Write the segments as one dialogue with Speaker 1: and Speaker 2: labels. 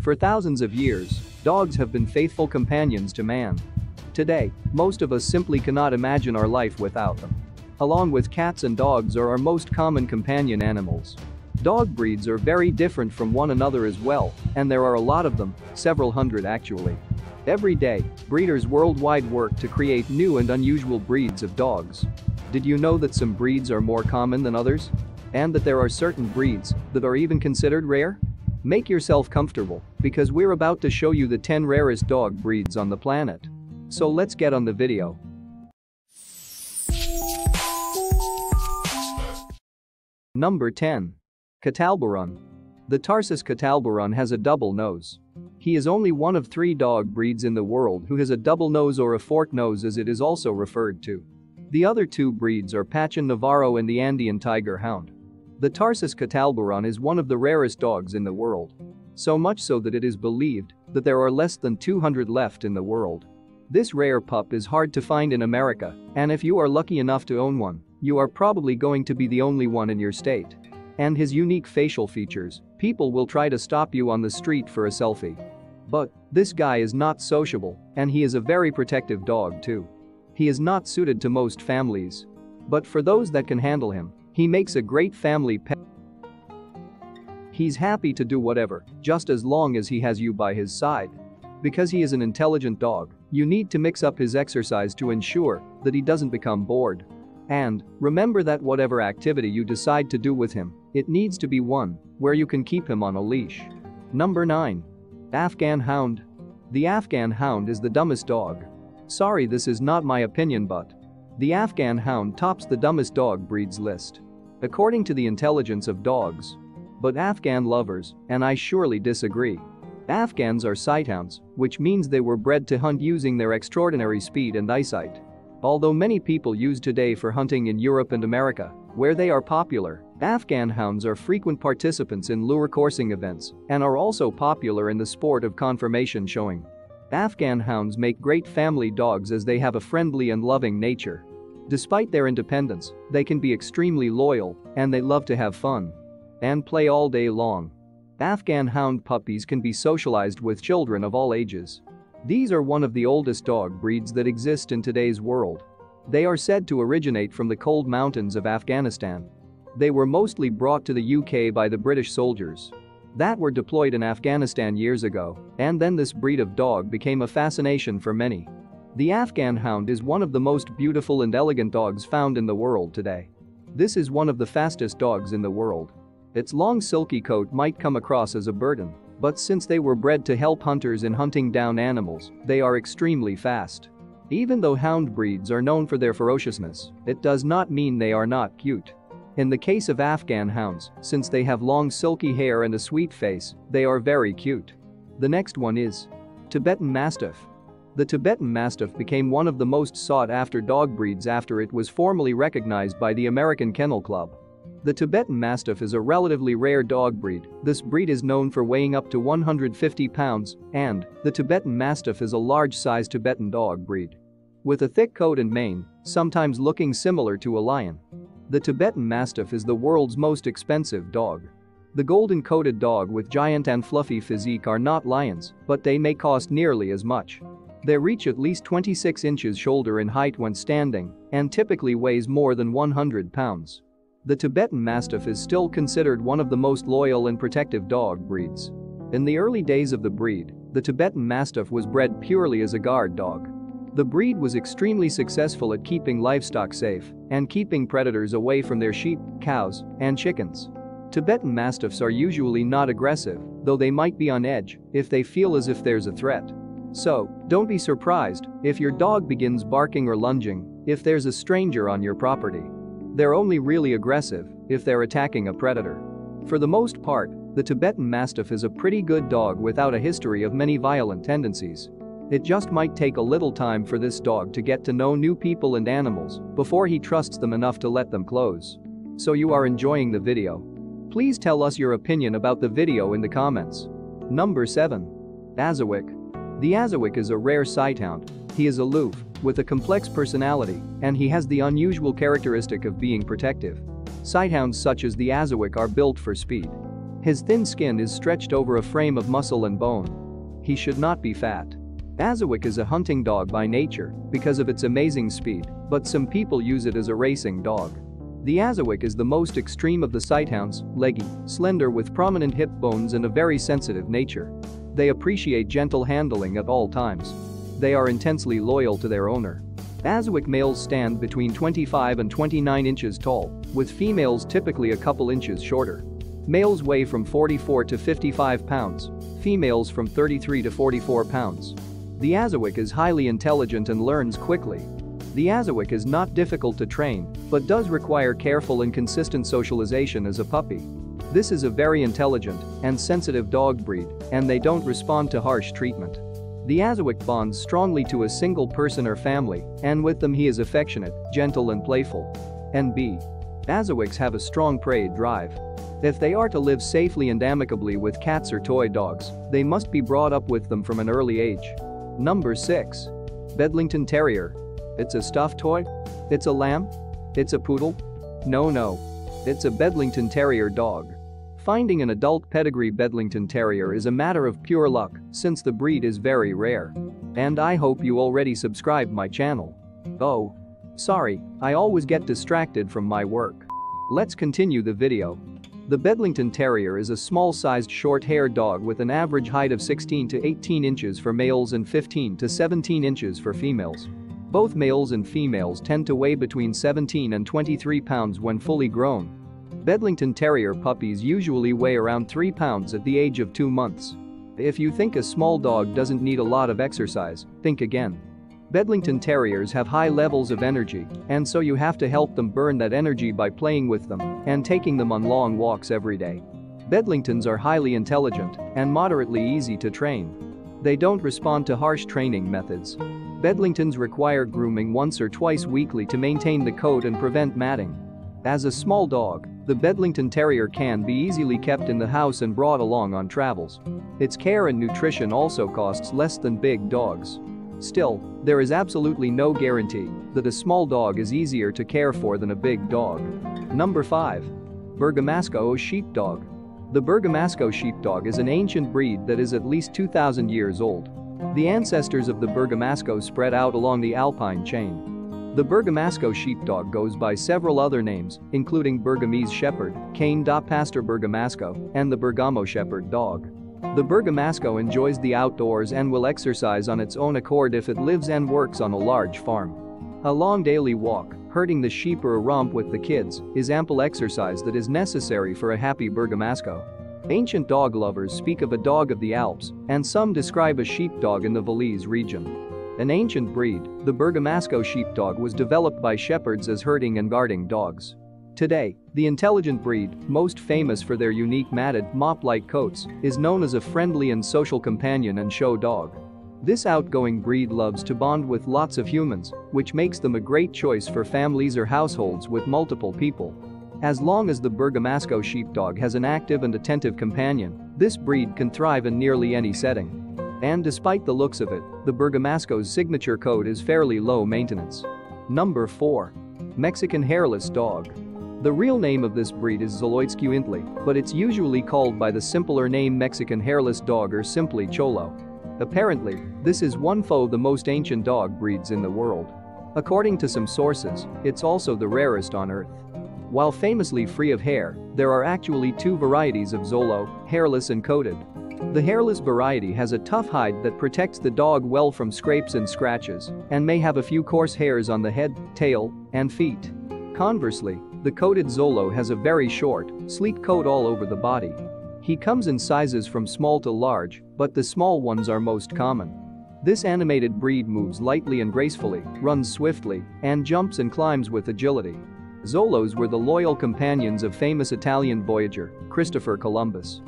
Speaker 1: For thousands of years, dogs have been faithful companions to man. Today, most of us simply cannot imagine our life without them. Along with cats and dogs are our most common companion animals. Dog breeds are very different from one another as well, and there are a lot of them, several hundred actually. Every day, breeders worldwide work to create new and unusual breeds of dogs. Did you know that some breeds are more common than others? And that there are certain breeds that are even considered rare? Make yourself comfortable, because we're about to show you the 10 rarest dog breeds on the planet. So let's get on the video. Number 10. Catalburun. The Tarsus Catalburun has a double nose. He is only one of 3 dog breeds in the world who has a double nose, or a forked nose as it is also referred to. The other 2 breeds are Pachin Navarro and the Andean Tiger Hound. The Tarsus Catalburun is one of the rarest dogs in the world. So much so that it is believed that there are less than 200 left in the world. This rare pup is hard to find in America, and if you are lucky enough to own one, you are probably going to be the only one in your state. And his unique facial features, people will try to stop you on the street for a selfie. But this guy is not sociable, and he is a very protective dog too. He is not suited to most families. But for those that can handle him, he makes a great family pet. He's happy to do whatever, just as long as he has you by his side. Because he is an intelligent dog, you need to mix up his exercise to ensure that he doesn't become bored. And remember that whatever activity you decide to do with him, it needs to be one where you can keep him on a leash. Number 9. Afghan Hound. The Afghan Hound is the dumbest dog. Sorry, this is not my opinion, but the Afghan Hound tops the dumbest dog breeds list, according to the intelligence of dogs. But Afghan lovers, and I surely disagree. Afghans are sighthounds, which means they were bred to hunt using their extraordinary speed and eyesight. Although many people use today for hunting in Europe and America, where they are popular, Afghan hounds are frequent participants in lure coursing events and are also popular in the sport of conformation showing. Afghan hounds make great family dogs as they have a friendly and loving nature. Despite their independence, they can be extremely loyal, and they love to have fun and play all day long. Afghan hound puppies can be socialized with children of all ages. These are one of the oldest dog breeds that exist in today's world. They are said to originate from the cold mountains of Afghanistan. They were mostly brought to the UK by the British soldiers that were deployed in Afghanistan years ago, and then this breed of dog became a fascination for many. The Afghan Hound is one of the most beautiful and elegant dogs found in the world today. This is one of the fastest dogs in the world. Its long silky coat might come across as a burden, but since they were bred to help hunters in hunting down animals, they are extremely fast. Even though hound breeds are known for their ferociousness, it does not mean they are not cute. In the case of Afghan hounds, since they have long silky hair and a sweet face, they are very cute. The next one is Tibetan Mastiff. The Tibetan Mastiff became one of the most sought-after dog breeds after it was formally recognized by the American Kennel Club. The Tibetan Mastiff is a relatively rare dog breed. This breed is known for weighing up to 150 pounds, and the Tibetan Mastiff is a large-sized Tibetan dog breed with a thick coat and mane, sometimes looking similar to a lion. The Tibetan Mastiff is the world's most expensive dog. The golden-coated dog with giant and fluffy physique are not lions, but they may cost nearly as much. They reach at least 26 inches shoulder in height when standing, and typically weighs more than 100 pounds. The Tibetan Mastiff is still considered one of the most loyal and protective dog breeds. In the early days of the breed, the Tibetan Mastiff was bred purely as a guard dog. The breed was extremely successful at keeping livestock safe and keeping predators away from their sheep, cows, and chickens. Tibetan Mastiffs are usually not aggressive, though they might be on edge if they feel as if there's a threat. So, don't be surprised if your dog begins barking or lunging if there's a stranger on your property. They're only really aggressive if they're attacking a predator. For the most part, the Tibetan Mastiff is a pretty good dog without a history of many violent tendencies. It just might take a little time for this dog to get to know new people and animals before he trusts them enough to let them close. So you are enjoying the video? Please tell us your opinion about the video in the comments. Number 7. Azawakh. The Azawakh is a rare sighthound. He is aloof, with a complex personality, and he has the unusual characteristic of being protective. Sighthounds such as the Azawakh are built for speed. His thin skin is stretched over a frame of muscle and bone. He should not be fat. Azawakh is a hunting dog by nature because of its amazing speed, but some people use it as a racing dog. The Azawakh is the most extreme of the sighthounds, leggy, slender with prominent hip bones and a very sensitive nature. They appreciate gentle handling at all times. They are intensely loyal to their owner. Azawakh males stand between 25 and 29 inches tall, with females typically a couple inches shorter. Males weigh from 44 to 55 pounds, females from 33 to 44 pounds. The Azawakh is highly intelligent and learns quickly. The Azawakh is not difficult to train, but does require careful and consistent socialization as a puppy. This is a very intelligent and sensitive dog breed, and they don't respond to harsh treatment. The Azawakh bonds strongly to a single person or family, and with them he is affectionate, gentle and playful. NB. Azawakhs have a strong prey drive. If they are to live safely and amicably with cats or toy dogs, they must be brought up with them from an early age. Number 6. Bedlington Terrier. It's a stuffed toy? It's a lamb? It's a poodle? No. It's a Bedlington Terrier dog. Finding an adult pedigree Bedlington Terrier is a matter of pure luck since the breed is very rare. And I hope you already subscribed my channel. Oh. Sorry, I always get distracted from my work. Let's continue the video. The Bedlington Terrier is a small-sized short-haired dog with an average height of 16 to 18 inches for males and 15 to 17 inches for females. Both males and females tend to weigh between 17 and 23 pounds when fully grown. Bedlington Terrier puppies usually weigh around 3 pounds at the age of 2 months. If you think a small dog doesn't need a lot of exercise, think again. Bedlington Terriers have high levels of energy, and so you have to help them burn that energy by playing with them and taking them on long walks every day. Bedlingtons are highly intelligent and moderately easy to train. They don't respond to harsh training methods. Bedlingtons require grooming once or twice weekly to maintain the coat and prevent matting. As a small dog, the Bedlington Terrier can be easily kept in the house and brought along on travels. Its care and nutrition also costs less than big dogs. Still, there is absolutely no guarantee that a small dog is easier to care for than a big dog. Number 5. Bergamasco Sheepdog. The Bergamasco Sheepdog is an ancient breed that is at least 2,000 years old. The ancestors of the Bergamasco spread out along the Alpine chain. The Bergamasco Sheepdog goes by several other names, including Burmese Shepherd, Cane da Pastor Bergamasco, and the Bergamo Shepherd Dog. The Bergamasco enjoys the outdoors and will exercise on its own accord if it lives and works on a large farm. A long daily walk, herding the sheep or a romp with the kids, is ample exercise that is necessary for a happy Bergamasco. Ancient dog lovers speak of a dog of the Alps, and some describe a sheepdog in the Valais region. An ancient breed, the Bergamasco Sheepdog was developed by shepherds as herding and guarding dogs. Today, the intelligent breed, most famous for their unique matted, mop-like coats, is known as a friendly and social companion and show dog. This outgoing breed loves to bond with lots of humans, which makes them a great choice for families or households with multiple people. As long as the Bergamasco Sheepdog has an active and attentive companion, this breed can thrive in nearly any setting. And despite the looks of it, the Bergamasco's signature coat is fairly low maintenance. Number 4. Mexican Hairless Dog. The real name of this breed is 𝙨ᴜᴜ, but it's usually called by the simpler name Mexican Hairless Dog or simply Cholo. Apparently, this is 𝙨ᴜ the most ancient dog breeds in the world. According to some sources, it's also the rarest on Earth. While famously free of hair, there are actually 2 varieties of 𝙨ᴜ, hairless and coated. The hairless variety has a tough hide that protects the dog well from scrapes and scratches, and may have a few coarse hairs on the head, tail, and feet. Conversely, the coated 𝙨ᴜ has a very short, sleek coat all over the body. He comes in sizes from small to large, but the small ones are most common. This animated breed moves lightly and gracefully, runs swiftly, and jumps and climbs with agility. 𝙨ᴜs were the loyal companions of famous Italian voyager, Christopher Columbus.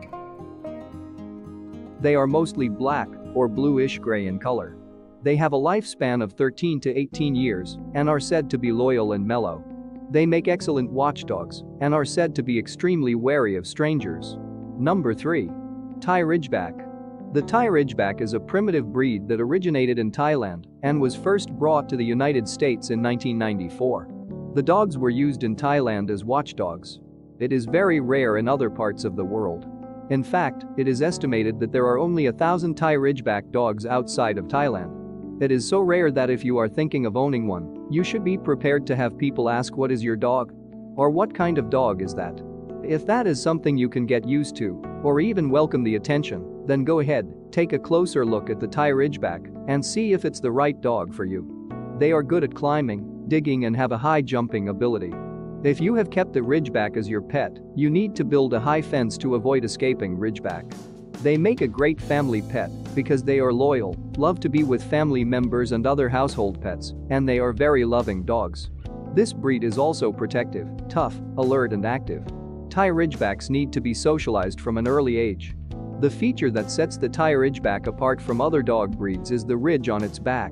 Speaker 1: They are mostly black or bluish-gray in color. They have a lifespan of 13 to 18 years and are said to be loyal and mellow. They make excellent watchdogs and are said to be extremely wary of strangers. Number 3. Thai Ridgeback. The Thai Ridgeback is a primitive breed that originated in Thailand and was first brought to the United States in 1994. The dogs were used in Thailand as watchdogs. It is very rare in other parts of the world. In fact, it is estimated that there are only 1,000 Thai Ridgeback dogs outside of Thailand. It is so rare that if you are thinking of owning one, you should be prepared to have people ask, "What is your dog?" Or "What kind of dog is that?" If that is something you can get used to, or even welcome the attention, then go ahead, take a closer look at the Thai Ridgeback and see if it's the right dog for you. They are good at climbing, digging and have a high jumping ability. If you have kept the Ridgeback as your pet, you need to build a high fence to avoid escaping Ridgeback. They make a great family pet because they are loyal, love to be with family members and other household pets, and they are very loving dogs. This breed is also protective, tough, alert and active. Thai Ridgebacks need to be socialized from an early age. The feature that sets the Thai Ridgeback apart from other dog breeds is the ridge on its back.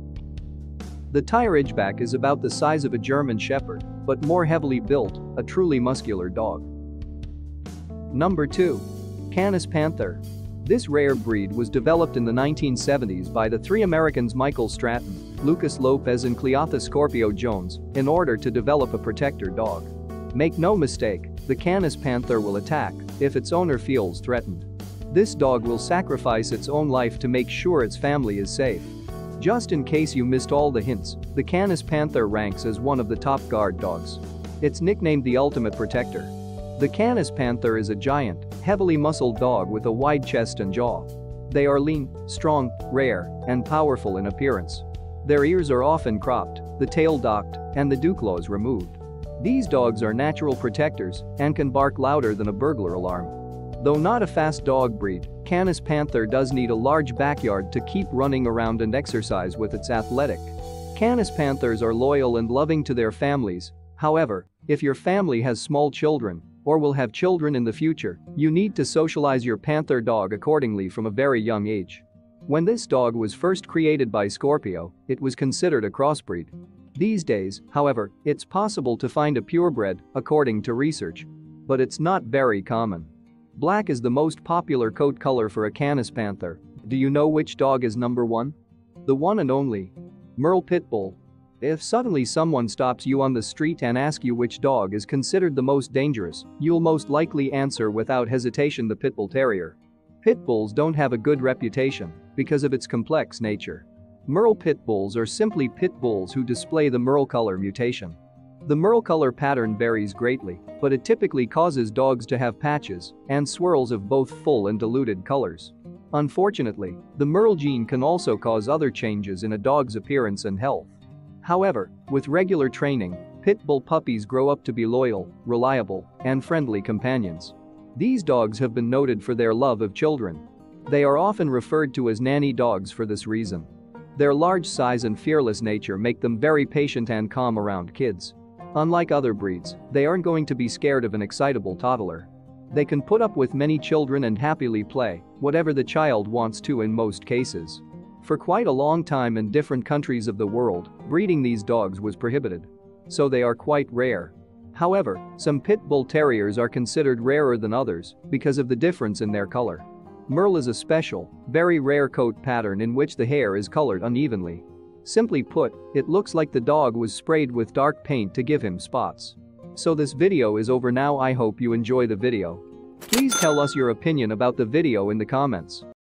Speaker 1: The Thai Ridgeback is about the size of a German Shepherd, but more heavily built, a truly muscular dog. Number 2. Canis Panther. This rare breed was developed in the 1970s by the three Americans Michael Stratton, Lucas Lopez and Cleotha Scorpio Jones in order to develop a protector dog. Make no mistake, the Canis Panther will attack if its owner feels threatened. This dog will sacrifice its own life to make sure its family is safe. Just in case you missed all the hints, the Canis Panther ranks as one of the top guard dogs. It's nicknamed the ultimate protector. The Canis Panther is a giant, heavily muscled dog with a wide chest and jaw. They are lean, strong, rare, and powerful in appearance. Their ears are often cropped, the tail docked, and the dewclaws removed. These dogs are natural protectors and can bark louder than a burglar alarm. Though not a fast dog breed, Canis Panther does need a large backyard to keep running around and exercise with its athletic. Canis Panthers are loyal and loving to their families. However, if your family has small children or will have children in the future, you need to socialize your Panther dog accordingly from a very young age. When this dog was first created by Scorpio, it was considered a crossbreed. These days, however, it's possible to find a purebred, according to research. But it's not very common. Black is the most popular coat color for a Canis Panther. Do you know which dog is number 1? The one and only Merle PitBull. If suddenly someone stops you on the street and asks you which dog is considered the most dangerous, you'll most likely answer without hesitation the Pitbull Terrier. Pitbulls don't have a good reputation because of its complex nature. Merle Pitbulls are simply pit bulls who display the Merle color mutation. The Merle color pattern varies greatly, but it typically causes dogs to have patches and swirls of both full and diluted colors. Unfortunately, the Merle gene can also cause other changes in a dog's appearance and health. However, with regular training, pit bull puppies grow up to be loyal, reliable, and friendly companions. These dogs have been noted for their love of children. They are often referred to as nanny dogs for this reason. Their large size and fearless nature make them very patient and calm around kids. Unlike other breeds, they aren't going to be scared of an excitable toddler. They can put up with many children and happily play whatever the child wants to in most cases. For quite a long time in different countries of the world, breeding these dogs was prohibited. So they are quite rare. However, some pit bull terriers are considered rarer than others because of the difference in their color. Merle is a special, very rare coat pattern in which the hair is colored unevenly. Simply put, it looks like the dog was sprayed with dark paint to give him spots. So this video is over now. I hope you enjoy the video. Please tell us your opinion about the video in the comments.